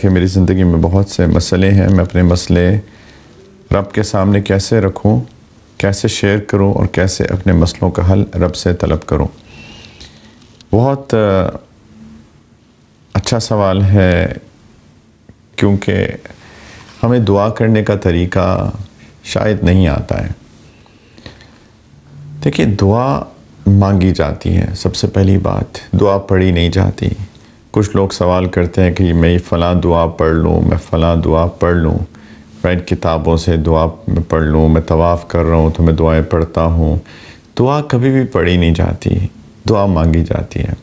कि मेरी ज़िंदगी में बहुत से मसले हैं, मैं अपने मसले रब के सामने कैसे रखूं, कैसे शेयर करूं और कैसे अपने मसलों का हल रब से तलब करूं। बहुत अच्छा सवाल है, क्योंकि हमें दुआ करने का तरीका शायद नहीं आता है। देखिए, दुआ मांगी जाती है, सबसे पहली बात, दुआ पढ़ी नहीं जाती। कुछ लोग सवाल करते हैं कि मैं फ़लाँ दुआ पढ़ लूँ, मैं फ़लाँ दुआ पढ़ लूँ, राइट, किताबों से दुआ मैं पढ़ लूँ, मैं तवाफ़ कर रहा हूँ तो मैं दुआएं पढ़ता हूँ। दुआ कभी भी पढ़ी नहीं जाती, दुआ मांगी जाती है।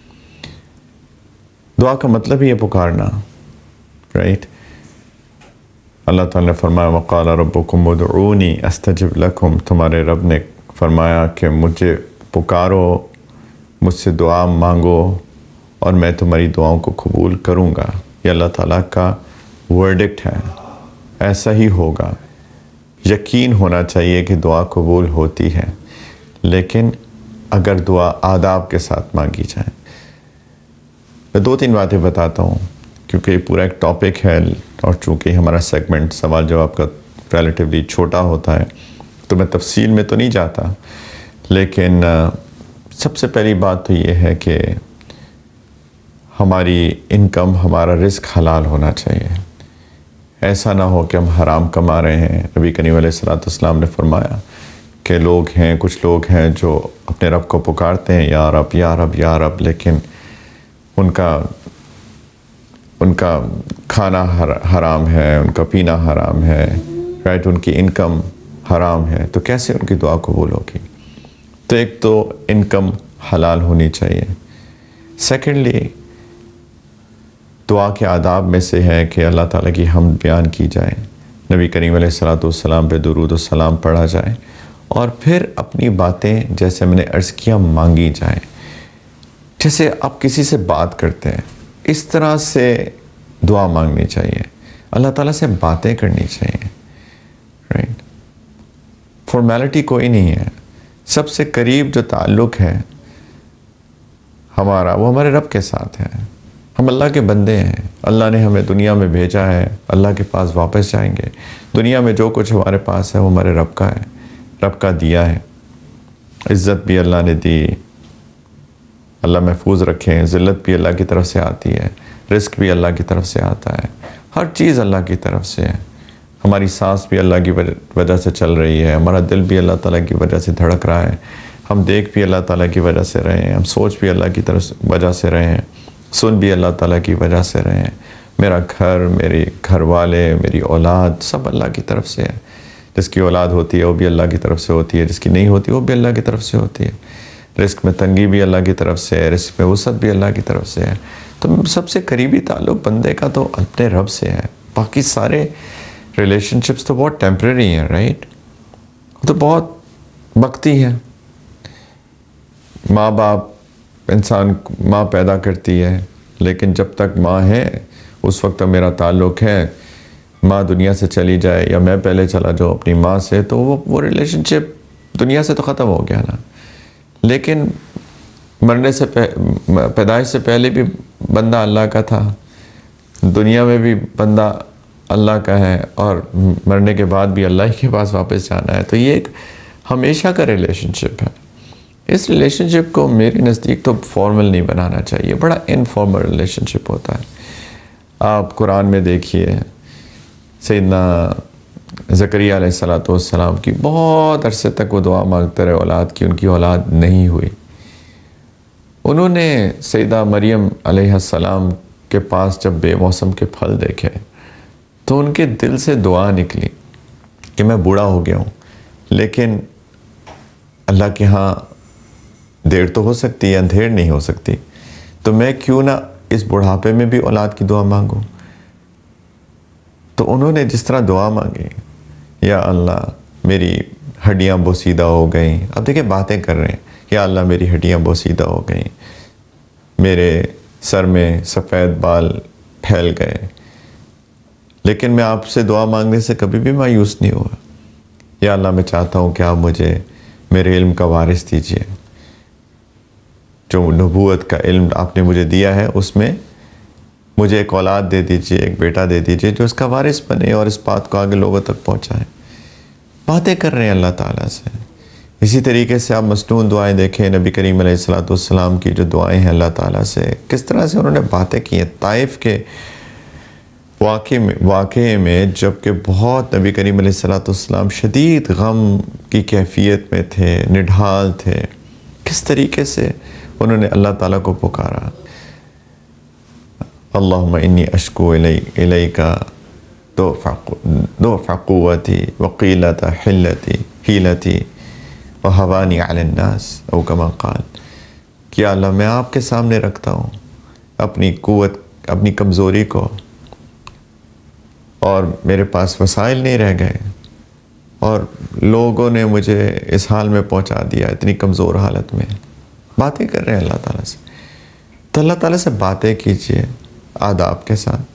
दुआ का मतलब ही है पुकारना, राइट। अल्लाह ताला ने फरमाया वक़ाल रब्बुकुम उदऊनी अस्तजिब लकुम, तुम्हारे रब ने फरमाया कि मुझे पुकारो, मुझसे दुआ मांगो और मैं तुम्हारी दुआओं को कबूल करूँगा। ये अल्लाह ताला का वर्डिक्ट है, ऐसा ही होगा। यकीन होना चाहिए कि दुआ कबूल होती है, लेकिन अगर दुआ आदाब के साथ मांगी जाए। मैं 2-3 बातें बताता हूँ, क्योंकि ये पूरा एक टॉपिक है और चूँकि हमारा सेगमेंट सवाल जवाब का रिलेटिवली छोटा होता है तो मैं तफसील में तो नहीं जाता। लेकिन सबसे पहली बात तो ये है कि हमारी इनकम, हमारा रिस्क हलाल होना चाहिए। ऐसा ना हो कि हम हराम कमा रहे हैं। नबी करीम अलैहिस्सलाम ने फरमाया कि लोग हैं, कुछ लोग हैं जो अपने रब को पुकारते हैं, या रब या रब या रब, लेकिन उनका खाना हराम है, उनका पीना हराम है, राइट, उनकी इनकम हराम है, तो कैसे उनकी दुआ कबूल होगी? तो एक तो इनकम हलाल होनी चाहिए। सेकेंडली, दुआ के आदाब में से है कि अल्लाह ताला की हम्द बयान की जाए, नबी करीम अलैहिस्सलाम पे दुरूद व सलाम पढ़ा जाए और फिर अपनी बातें, जैसे मैंने अर्ज़ किया, मांगी जाए। जैसे आप किसी से बात करते हैं, इस तरह से दुआ मांगनी चाहिए, अल्लाह ताला से बातें करनी चाहिए, राइट। फॉर्मेलिटी कोई नहीं है। सबसे करीब जो ताल्लुक़ है हमारा, वो हमारे रब के साथ है। हम अल्लाह के बंदे हैं, अल्लाह ने हमें दुनिया में भेजा है, अल्लाह के पास वापस जाएंगे। दुनिया में जो कुछ हमारे पास है वो हमारे रब का है, रब का दिया है। इज़्ज़त भी अल्लाह ने दी, अल्लाह महफूज रखें। ज़िल्लत भी अल्लाह की तरफ से आती है, रिस्क भी अल्लाह की तरफ से आता है, हर चीज़ अल्लाह की तरफ से है। हमारी सांस भी अल्लाह की वजह से चल रही है, हमारा दिल भी अल्लाह ताला की वजह से धड़क रहा है, हम देख भी अल्लाह ताला की वजह से रहे हैं, हम सोच भी अल्लाह की तरफ वजह से रहे हैं, सुन भी अल्लाह ताला की वजह से रहे हैं। मेरा घर, मेरे घर वाले, मेरी औलाद, सब अल्लाह की तरफ से है। जिसकी औलाद होती है वो भी अल्लाह की तरफ से होती है, जिसकी नहीं होती वो भी अल्लाह की तरफ से होती है। रिस्क में तंगी भी अल्लाह की तरफ से है, रिस्क में वसअत भी अल्लाह की तरफ से है। तो सबसे करीबी ताल्लुक़ बंदे का तो अपने रब से है। बाकी सारे रिलेशनशिप्स तो बहुत टेम्परेरी हैं, राइट, तो बहुत वक्ती हैं। माँ बाप, इंसान, माँ पैदा करती है, लेकिन जब तक माँ है उस वक्त तक मेरा ताल्लुक़ है। माँ दुनिया से चली जाए या मैं पहले चला जाऊँ अपनी माँ से, तो वो रिलेशनशिप दुनिया से तो ख़त्म हो गया ना। लेकिन मरने से पैदाइश से पहले भी बंदा अल्लाह का था, दुनिया में भी बंदा अल्लाह का है, और मरने के बाद भी अल्लाह के पास वापस जाना है। तो ये एक हमेशा का रिलेशनशिप है। इस रिलेशनशिप को मेरे नज़दीक तो फॉर्मल नहीं बनाना चाहिए, बड़ा इनफॉर्मल रिलेशनशिप होता है। आप कुरान में देखिए, सैयदना ज़करिया अलैहिस्सलाम की बहुत अरसे तक वो दुआ मांगते रहे औलाद की, उनकी औलाद नहीं हुई। उन्होंने सैयदा मरियम अलैहिस्सलाम के पास जब बेमौसम के फल देखे तो उनके दिल से दुआ निकली कि मैं बूढ़ा हो गया हूँ, लेकिन अल्लाह के यहाँ देर तो हो सकती है, अंधेर नहीं हो सकती, तो मैं क्यों ना इस बुढ़ापे में भी औलाद की दुआ मांगूं। तो उन्होंने जिस तरह दुआ मांगी, या अल्लाह मेरी हड्डियाँ बोसीदा हो गई। अब देखिए बातें कर रहे हैं, या अल्लाह मेरी हड्डियाँ बोसीदा हो गई, मेरे सर में सफ़ेद बाल फैल गए, लेकिन मैं आपसे दुआ मांगने से कभी भी मायूस नहीं हुआ। या अल्लाह मैं चाहता हूँ कि आप मुझे मेरे इल्म का वारिस दीजिए, जो नबूवत का इल्म आपने मुझे दिया है उसमें मुझे एक औलाद दे दीजिए, एक बेटा दे दीजिए जो इसका वारिस बने और इस बात को आगे लोगों तक पहुँचाए। बातें कर रहे हैं अल्लाह ताला से। इसी तरीके से आप मसनून दुआएं देखें, नबी करीम अलैहिस्सलाम की जो दुआएं हैं अल्लाह ताला से, किस तरह से उन्होंने बातें की हैं। ताइफ के वाक़े में जबकि बहुत नबी करीम अलैहिस्सलाम शदीद गम की कैफियत में थे, निढाल थे, किस तरीके से उन्होंने अल्लाह ताला को पुकारा। अल्लाहुम्मा इन्नी अश्कू इलैका दुअफ़ क़ुव्वती व क़िल्लत हिलती व हवानी अलन नास औ कमा क़ाल। कि अल्लाह मैं आपके सामने रखता हूँ अपनी क़ुव्वत, अपनी कमज़ोरी को, और मेरे पास वसाइल नहीं रह गए और लोगों ने मुझे इस हाल में पहुँचा दिया, इतनी कमज़ोर हालत में। बातें कर रहे हैं अल्लाह ताला से। तो अल्लाह ताला से बातें कीजिए आदाब के साथ।